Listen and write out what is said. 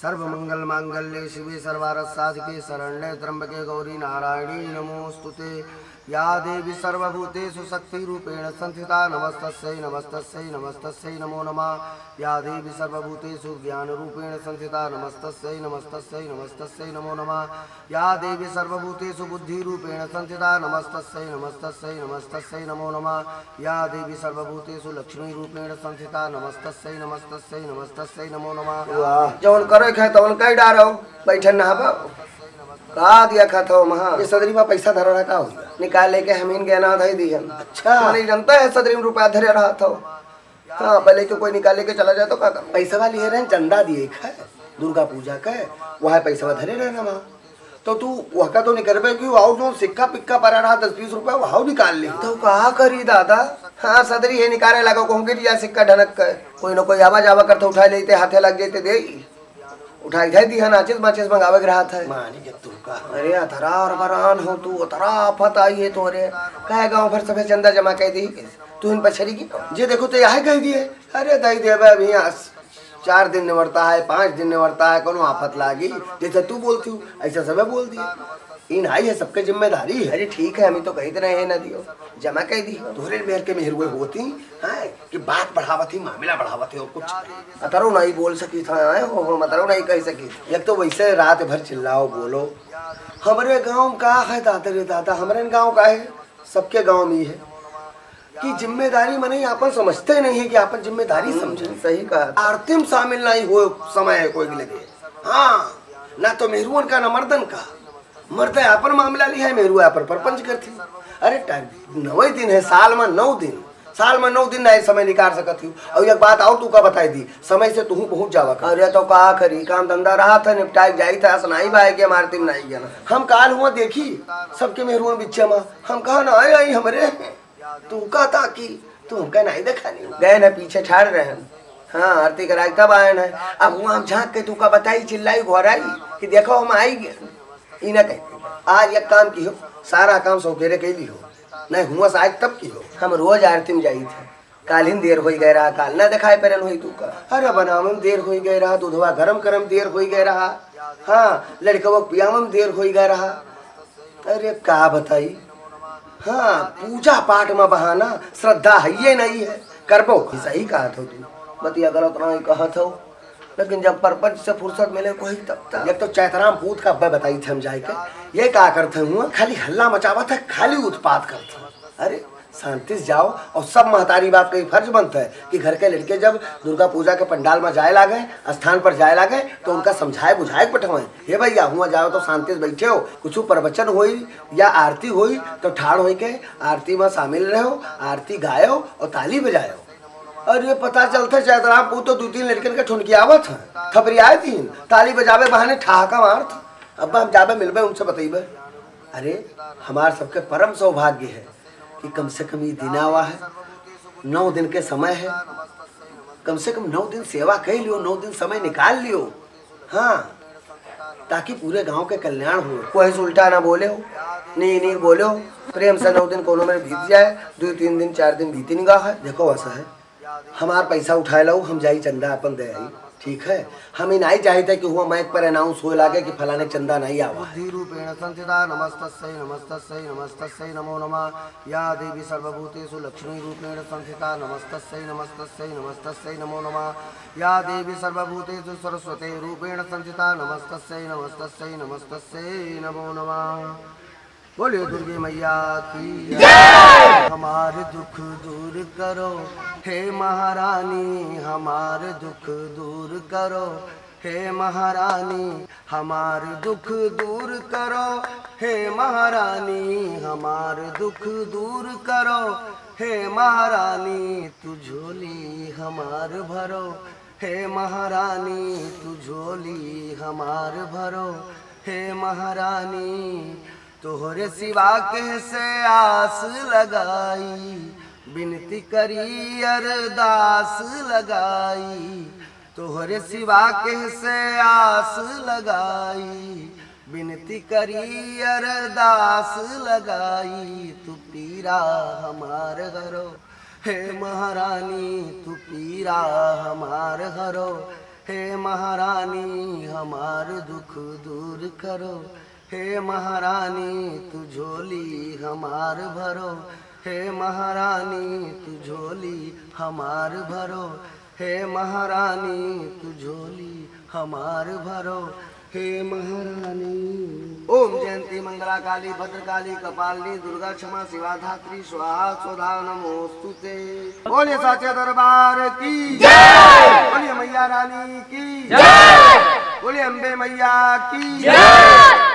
सर्वमंगल मांगल्ये शिवे सर्वार्थ साधिके शरण्ये त्र्यंबके गौरी नारायणी नमोस्तुते। या देवी सर्वभूतेषु शक्तिरूपेण संस्थिता नमस्तस्यै नमस्तस्यै नमस्तस्यै नमो नमः। या देवी सर्वभूतेषु ज्ञानरूपेण संस्थिता नमस्तस्यै नमस्तस्यै नमस्तस्यै नमो नमः। या देवी सर्वभूतेषु बुद्धिरूपेण संस्थिता नमस्तस्यै नमस्तस्यै नमस्तस्यै नमो नमः। या देवी सर्वभूतेषु लक्ष्मीरूपेण संस्थिता नमस्तस्यै नमस्तस्यै नमस्तस्यै नमो नमः। जौन करे खाए तौन कई डारो बैठन ना का दिया खातो महा ये सदरी में पैसा धरा रहा हो निकाल लेके हमीन के अनाथ ही दिया। अच्छा नहीं जानता है सदरी में रुपया धरे रहा था। हाँ पहले के कोई निकाल लेके चला जाए तो क्या कर पैसा वाली है रहे चंदा दिए खाए दुर्गा पूजा का वह पैसा धरे रहे ना वहाँ तो तू वह का तो निकल पे क्यों आओ जो सिक्का पिक्का पड़ा रहा 10-20 रुपया वह निकाल ली तो कहा करी दादा। हाँ सदरी है निकाले लगा कहूँगी या सिक्का ढनक का कोई ना कोई आवाज आवा करते उठा लेते हाथे लग जाते दे उठाई थे दी नाचिस माचिस मंगावे के रहा था मानी जब तू का अरे अतरा और बरान हो तू अतरा आफत आई है तो अरे कहे गाँव भर सफेद चंदा जमा कह दी तू इन पछरी की जे देखो तो यह कह दिए अरे दही दे अभी 4 दिन निवरता है 5 दिन निवरता है कोनो आफत लागी जैसे तू बोलती हूँ ऐसा सब बोल दिया इन आई है सबके जिम्मेदारी है। अरे ठीक है हम तो कही तरह है ना दियो जमा कह दी तोहरे मेहर के मेहर हुए होती है कि बात बढ़ावत ही मामला बढ़ावत है और कुछ अतरो नहीं बोल सकी था मतरो नहीं कह सकी एक तो वैसे रात भर चिल्लाओ बोलो। हमारे गाँव का है दादा रे दादा हमारे गाँव का है सबके गाँव में है कि जिम्मेदारी मने अपन समझते नहीं है कि अपन जिम्मेदारी समझे। सही कहा आरती में शामिल नहीं हो समय है कोई भी लगे। हाँ ना तो मेहरुअन का ना मर्दन का मर्द अपन मामला लिया है मेहरुआ पर परपंच करती। अरे 9 दिन है साल में 9 दिन नहीं समय निकाल सकती हूँ। और एक बात और तू का बताई दी समय से तू पहुँच जावा कर। अरे तो कहा करी काम धंधा रहा था निपटाई जाई था सुनाई भाई के मारती में नहीं गया हम काल हुआ देखी सबके मेहरुआ बिच्चे में हम कहा ना आई हमारे तू कहता कि तू हमका नहीं देखा नहीं गए ना पीछे छाड़ रहे हैं। हाँ आरती कराई तब आए ना अब वहाँ झाँक के तू का बताई चिल्लाई घर आई कि देखो हम आई गए इना कहते आज एक काम की हो सारा काम सौकेरे के ली हो नहीं हुआ आज तब की हो। हम रोज आरती में जाई थे कालीन देर हो गए रहा काल ना दिखाई पेरन हुई तू का अरे बनाव में देर हो गए रहा दूधवा गरम गरम देर हो गए रहा। हाँ लड़का पियाव में देर हो गए रहा। अरे का बताई हाँ पूजा पाठ में बहाना श्रद्धा है ये नहीं है करबो सही कहा था तू बतिया गलत नहीं कहा था लेकिन जब परपंच से फुर्सत मिले कोई तब तक एक तो चैतराम पूत का अब्बा बताई थे हम जाए के ये क्या करते हुआ खाली हल्ला मचावा था खाली उत्पात करते। अरे शांति से जाओ और सब महतारी बाप का फर्ज बनता है कि घर के लड़के जब दुर्गा पूजा के पंडाल में जाए लागे स्थान पर जाए लागे तो उनका समझाए बुझाए पठवाए हे भैया हुआ जाओ तो शांति से बैठे हो कुछ प्रवचन हुई या आरती हुई तो ठाड़ हो के आरती में शामिल रहो आरती गायो और ताली बजायो। अरे पता चलता चैतराम पूत तो 2-3 लड़कन के ठुनकी आवत है थपरी आए थी ताली बजावे बहाने ठहाका मारत अब हम जाबे मिलबे उनसे बतेबे। अरे हमार सबके परम सौभाग्य है कि कम से कम ये दिन आवा है 9 दिन के समय है कम से कम 9 दिन सेवा कर लियो 9 दिन समय निकाल लियो। हाँ ताकि पूरे गांव के कल्याण हो कोई उल्टा ना बोले हो नहीं बोले हो प्रेम से 9 दिन कोनो में बीत जाए 2-3 दिन 4 दिन बीती नहीं गा है। देखो ऐसा है हमार पैसा उठाए लो हम जाई चंदा अपन दे आई ठीक है हम ही नहीं चाहते कि हुआ माइक पर अनाउंस हो लागे कि फलाने चंदा नहीं आवा रूपेण संस्थिता नमस्तस्यै नमस्तस्यै नमस्तस्यै नमो नमः। या देवी सर्वभूतेषु लक्ष्मी रूपेण संस्थिता नमस्तस्यै नमस्तस्यै नमस्तस्यै नमो नमः। या देवी सर्वभूतेषु सरस्वती रूपेण संस्थिता नमस्तस्यै नमस्तस्यै नमस्तस्यै नमो नमः। बोलिए दुर्गे मैया की हमारे दुख दूर करो हे महारानी हमारे दुख दूर करो हे महारानी हमारे दुख दूर करो हे महारानी हमारे दुख दूर करो हे महारानी तू झोली हमार भरो हे महारानी तू झोली हमार भरो हे महारानी तोहरे सिवा कैसे आस लगाई बिनती करी अरदास लगाई तोहरे सिवा कैसे आस लगाई बिनती करी अरदास लगाई तू पीरा हमार घरो हे महारानी तू पीरा हमार घरो हे महारानी हमार दुख दूर करो, हे महारानी तू झोली हमार भरो, हे महारानी तू झोली हमार भरो, हे महारानी तू झोली हमार भरो, हे महारानी। ओम जयंती मंगला काली भद्रकाली कपालिनी दुर्गा क्षमा शिवा धात्री स्वाहा स्वधा नमोस्तुते। बोलिए साचे दरबार की जय, बोलिए मैया रानी की जय, बोलिए अम्बे मैया की जय।